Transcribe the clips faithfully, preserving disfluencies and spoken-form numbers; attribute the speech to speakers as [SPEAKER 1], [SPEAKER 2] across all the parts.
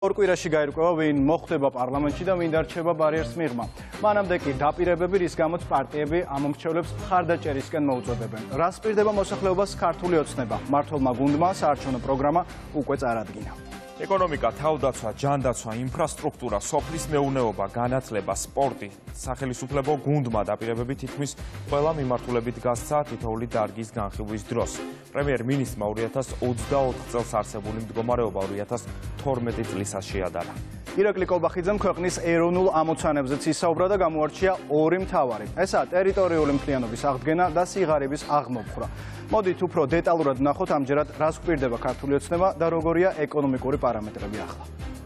[SPEAKER 1] ორ კვირაში გაირკვევა, ვინ მოხვდება პარლამენტში და ვინ დარჩება ბარიერს მიღმა. მანამდე კი დაპირებები, რის გამოც პარტიები ამ მომრჩევლებს მხარდაჭერისკენ მოუწოდებენ. რას პირდება მოსახლეობას ქართული ოცნება? მმართველმა გუნდმა საარჩევნო პროგრამა უკვე წარადგინა.
[SPEAKER 2] ეკონომიკა, თავდაცვა, ჯანდაცვა, ინფრასტრუქტურა, სოფლის მეურნეობა, განათლება, სპორტი, სახელმწიფო გუნდმა დაპირებები თითქმის ყველა მიმართულებით გასცა თითოეული დარგის განხილვის დროს. პრემიერ-მინისტრმა ორი ათას ოცდაოთხ წელს არსებული მდგომარეობა ორი ათას თორმეტი წლისას შეადარა.
[SPEAKER 1] ირაკლი კოლბახიძემ ქვეყნის ეროვნულ ამოცანებზეც ისაუბრა და გამოარჩია ორი მთავარი. ესაა ტერიტორიული მთლიანობის აღდგენა და სიღარიბის აღმოფხვრა. მოდით უფრო დეტალურად ვნახოთ ამჯერად რას გვპირდება ქართული ოცნება და როგორია ეკონომიკური პარამეტრები ახლა.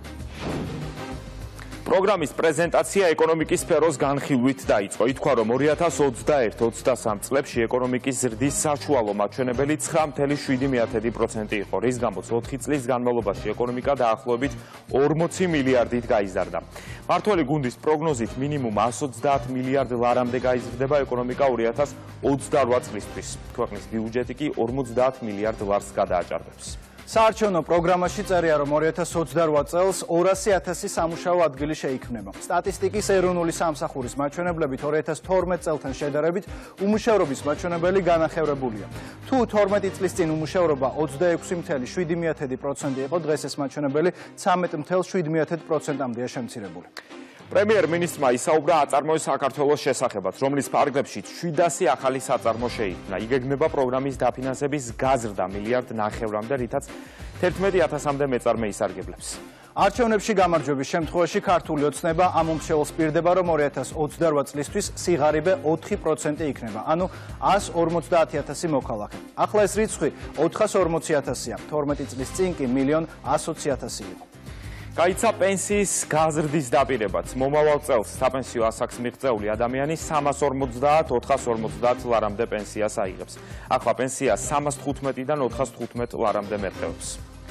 [SPEAKER 2] პროგრამის პრეზენტაცია ეკონომიკის სფეროს განხილვით დაიწყო. ითქვა, რომ ორი ათას ოცდაერთ ოცდასამ წლებში ეკონომიკის ზრდის საშუალო მაჩვენებელი ცხრა მცდარ შვიდი პროცენტი იყო, რის გამოც ოთხი წლის განმავლობაში ეკონომიკა დაახლოებით ორმოცი მილიარდით გაიზარდა. მმართველი გუნდის პროგნოზით მინიმუმ εκατს ოცდაათ მილიარდ ლარამდე გაიზრდება ეკონომიკა ორი ათას ოცდარვა წლისთვის. ქვეყნის ბიუჯეტი კი ორმოცდაათ მილიარდ ლარს გადააჭარბებს.
[SPEAKER 1] საარჩევნო პროგრამაში წერია, რომ ორი ათას ოცდარვა წელს ორასი ათასი სამუშაო ადგილი შეიქმნება. სტატისტიკის ეროვნული სამსახურის მაჩვენებლებით ორი ათას თორმეტ წელთან შედარებით უმუშევრობის მაჩვენებელი განახევრებულია. თუ თორმეტი წლის წინ უმუშევრობა ოცდაექვსი მცდარ შვიდი პროცენტი იყო, დღეს ეს მაჩვენებელი ცხრამეტი მცდარ შვიდი პროცენტამდეა შემცირებული.
[SPEAKER 2] პრემიერ-მინისტრმა ისაუბრა აწარმოის საქართველოს შესახებაც, რომლის ფარგლებშიც შვიდასი ახალი საწარმო შეიქმნა. იგეგმება პროგრამის დაფინანსების გაზრდა მილიარდ ნახევრამდე, რითაც თერთმეტი ათასამდე მეწარმე ისარგებლებს.
[SPEAKER 1] არჩევნებში გამარჯვების შემთხვევაში ქართული ოცნება ამ მომრჩეველს პირდება, რომ ორი ათას ოცდარვა წლისთვის სიღარიბე ოთხი პროცენტი იქნება, ანუ εκατს ორმოცდაათი ათასი მოქალაქე. ახლა ეს რიცხვი ოთხას ორმოცი ათასია, თორმეტი წლის წინ კი მილიონ εκατს ოცი ათასი იყო.
[SPEAKER 2] გაიცა პენსიის გაზრდის დაპირებაც. მომავალ წელს საპენსიო ასაკს მიღწეული ადამიანი სამას ორმოცდაათ ოთხას ორმოცდაათ ლარამდე პენსიას აიღებს. ახლა პენსია სამას თხუთმეტიდან ოთხას თხუთმეტ ლარამდე მერყეობს.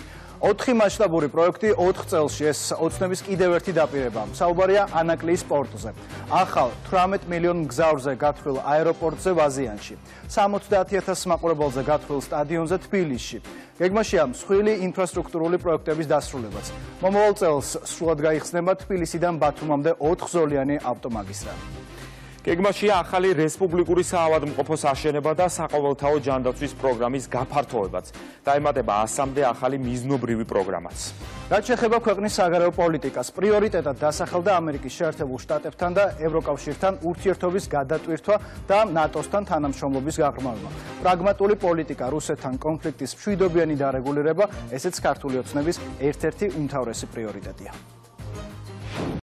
[SPEAKER 1] ოთხი მასშტაბური პროექტი ოთხ წელში, ეს ოცნების კიდევ ერთი დაპირებაა. საუბარია ანაკლიის პორტზე. ახალ თვრამეტ მილიონ მგზავრზე გათხრილ აეროპორტზე ვაზიანში. სამოცდაათი ათას მაყურებელზე გათხრილ სტადიონზე თბილისში. გეგმაშია მსხვილი ინფრასტრუქტურული პროექტების დასრულებაც. მომავალ წელს სრულად გაიხსნება თბილისიდან ბათუმამდე ოთხზოლიანი ავტომაგისტრალი.
[SPEAKER 2] გეგმაშია ახალი რესპუბლიკური საავადმყოფოს აშენება და საყოველთაო ჯანდაცვის პროგრამის გაფართოებაც. დაემატება ასამდე ახალი მიზნობრივი პროგრამაც.
[SPEAKER 1] რაც შეეხება ქვეყნის საგარეო პოლიტიკას, პრიორიტეტად დასახელდა ამერიკის შეერთებულ შტატებთან და ევროკავშირთან ურთიერთობის გადატვირთვა და ნატოსთან თანამშრომლობის გაღრმავება. პრაგმატული პოლიტიკა, რუსეთთან კონფლიქტის მშვიდობიანი დარეგულირება, ესეც ქართული ოცნების ერთ-ერთი უმთავრესი პრიორიტეტია.